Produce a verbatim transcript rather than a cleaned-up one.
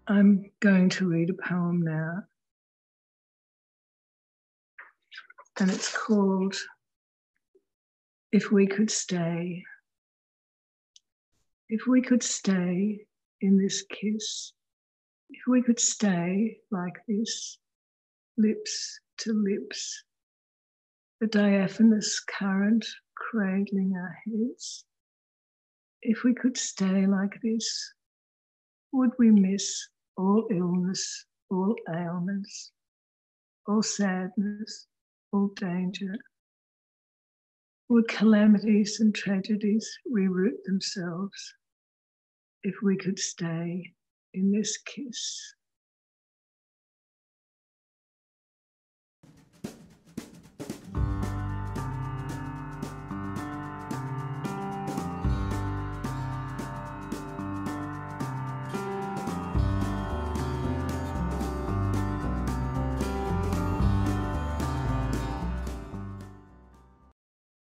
I'm going to read a poem now, and it's called If We Could Stay. If we could stay in this kiss, if we could stay like this, lips to lips, the diaphanous current cradling our heads, if we could stay like this, would we miss all illness, all ailments, all sadness, all danger? Would calamities and tragedies reroot themselves if we could stay in this kiss?